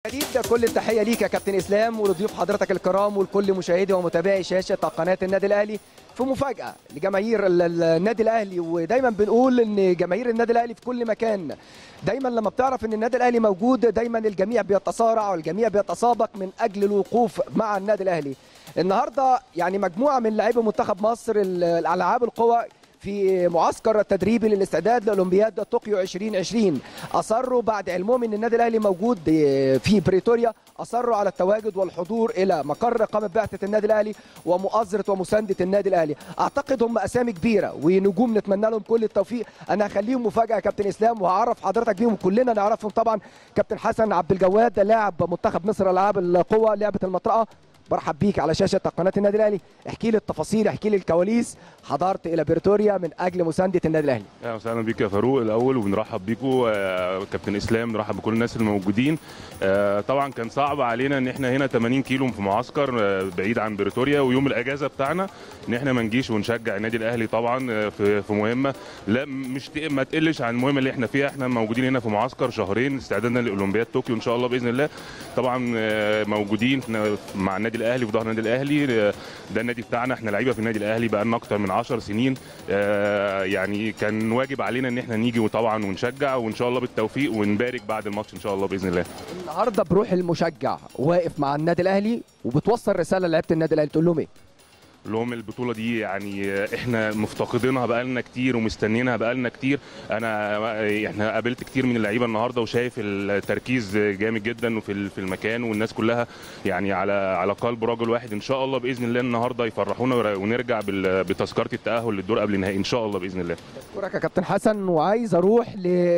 جديد كل التحيه ليك يا كابتن اسلام ولضيوف حضرتك الكرام ولكل مشاهدي ومتابعي شاشه قناه النادي الاهلي. في مفاجاه لجماهير النادي الاهلي، ودايما بنقول ان جماهير النادي الاهلي في كل مكان دايما لما بتعرف ان النادي الاهلي موجود دايما الجميع بيتصارع والجميع بيتسابق من اجل الوقوف مع النادي الاهلي. النهارده يعني مجموعه من لاعبي منتخب مصر الالعاب القوى في معسكر التدريبي للاستعداد لاولمبياد طوكيو 2020 اصروا بعد علمهم ان النادي الاهلي موجود في بريتوريا، اصروا على التواجد والحضور الى مقر اقامه بعثه النادي الاهلي ومؤازره ومسانده النادي الاهلي. اعتقد هم اسامي كبيره ونجوم نتمنى لهم كل التوفيق. انا هخليهم مفاجاه يا كابتن اسلام وهعرف حضرتك بيهم، كلنا نعرفهم طبعا. كابتن حسن عبد الجواد لاعب منتخب مصر العاب القوى لعبه المطرقه، برحب بيك على شاشه قناه النادي الاهلي. احكي لي التفاصيل، احكي لي الكواليس. حضرت الى بريتوريا من اجل مسانده النادي الاهلي. اهلا وسهلا بيك يا فاروق الاول، وبنرحب بيكم كابتن اسلام، نرحب بكل الناس الموجودين. طبعا كان صعب علينا ان احنا هنا 80 كيلو في معسكر بعيد عن بريتوريا، ويوم الاجازه بتاعنا ان احنا ما نجيش ونشجع النادي الاهلي طبعا في مهمه لا مش ما تقلش عن المهمه اللي احنا فيها. احنا موجودين هنا في معسكر شهرين استعدادنا لاولمبياد طوكيو ان شاء الله باذن الله. طبعا موجودين مع النادي الاهلي وفي ظهر النادي الاهلي، ده النادي بتاعنا، احنا لعيبه في النادي الاهلي بقى لنا اكتر من 10 سنين. يعني كان واجب علينا ان احنا نيجي وطبعا ونشجع وان شاء الله بالتوفيق ونبارك بعد الماتش ان شاء الله باذن الله. النهارده بروح المشجع واقف مع النادي الاهلي وبتوصل رساله لعيبه النادي الاهلي، تقول لهم ايه؟ لهم البطوله دي يعني احنا مفتقدينها بقالنا كتير ومستنيينها بقالنا كتير. احنا قابلت كتير من اللعيبه النهارده وشايف التركيز جامد جدا وفي المكان، والناس كلها يعني على قلب رجل واحد. ان شاء الله باذن الله النهارده يفرحونا ونرجع بتذكره التاهل للدور قبل النهائي ان شاء الله باذن الله. اشكرك يا كابتن حسن، وعايز اروح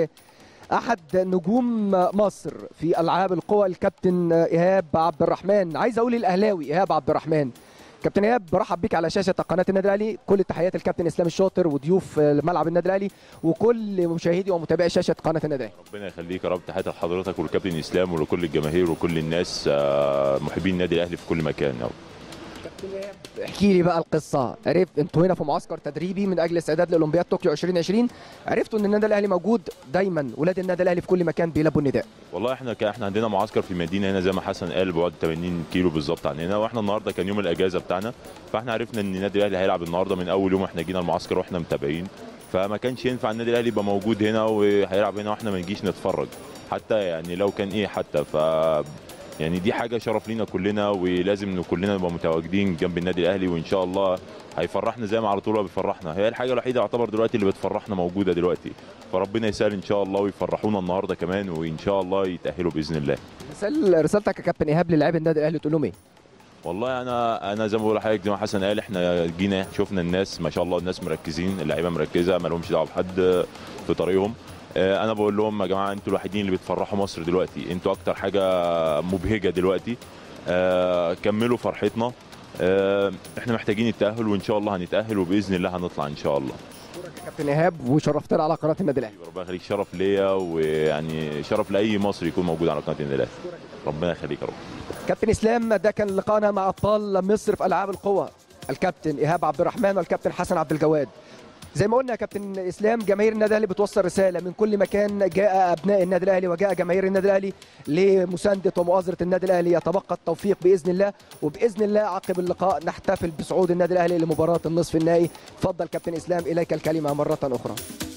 احد نجوم مصر في العاب القوى الكابتن ايهاب عبد الرحمن. عايز اقول الاهلاوي ايهاب عبد الرحمن. كابتن ايهاب برحب بيك على شاشه قناه النادي الاهلي، كل تحيات الكابتن اسلام الشاطر وضيوف ملعب النادي الاهلي وكل مشاهدي ومتابعي شاشه قناه النادي الاهلي. ربنا يخليك يا رب، تحياتي لحضرتك والكابتن اسلام ولكل الجماهير وكل الناس محبين النادي الاهلي في كل مكان يا رب. كابتن ايهاب احكي لي بقى القصه. عرفت انتوا هنا في معسكر تدريبي من اجل استعداد لاولمبياد طوكيو 2020، عرفتوا ان النادي الاهلي موجود، دايما ولاد النادي الاهلي في كل مكان بيلبوا النداء. والله احنا عندنا معسكر في مدينه هنا زي ما حسن قال بعد 80 كيلو بالظبط عننا، واحنا النهارده كان يوم الاجازه بتاعنا، فاحنا عرفنا ان النادي الاهلي هيلعب النهارده من اول يوم احنا جينا المعسكر واحنا متابعين، فما كانش ينفع النادي الاهلي يبقى موجود هنا وهيلعب هنا واحنا ما نجيش نتفرج حتى، يعني لو كان ايه حتى. ف يعني دي حاجه شرف لينا كلنا، ولازم كلنا نبقى متواجدين جنب النادي الاهلي، وان شاء الله هيفرحنا زي ما على طول بيفرحنا. هي الحاجه الوحيده يعتبر دلوقتي اللي بتفرحنا موجوده دلوقتي، فربنا يسهل ان شاء الله ويفرحونا النهارده كمان، وان شاء الله يتاهلوا باذن الله. رسالتك يا كابتن ايهاب للاعبي النادي الاهلي تقول لهم ايه؟ والله انا زي ما بقول لحضرتك زي ما حسن قال، احنا جينا شفنا الناس ما شاء الله، الناس مركزين، اللعيبه مركزه ما لهمش دعوه بحد في طريقهم. انا بقول لهم يا جماعه انتوا الوحيدين اللي بتفرحوا مصر دلوقتي، انتوا اكتر حاجه مبهجه دلوقتي. كملوا فرحتنا. احنا محتاجين التاهل وان شاء الله هنتاهل وباذن الله هنطلع ان شاء الله. اشكرك يا كابتن ايهاب وشرفتنا على قناه النادي الاهلي. ربنا يخليك، شرف ليا ويعني شرف لاي مصري يكون موجود على قناه النادي الاهلي. ربنا يخليك يا رب. كابتن اسلام، ده كان لقاءنا مع ابطال مصر في العاب القوى، الكابتن ايهاب عبد الرحمن والكابتن حسن عبد الجواد. زي ما قلنا يا كابتن اسلام، جماهير النادي الاهلي بتوصل رساله من كل مكان، جاء ابناء النادي الاهلي وجاء جماهير النادي الاهلي لمسانده ومؤازره النادي الاهلي. يتبقى التوفيق باذن الله، وباذن الله عقب اللقاء نحتفل بصعود النادي الاهلي لمباراه النصف النهائي. تفضل كابتن اسلام، اليك الكلمه مره اخرى.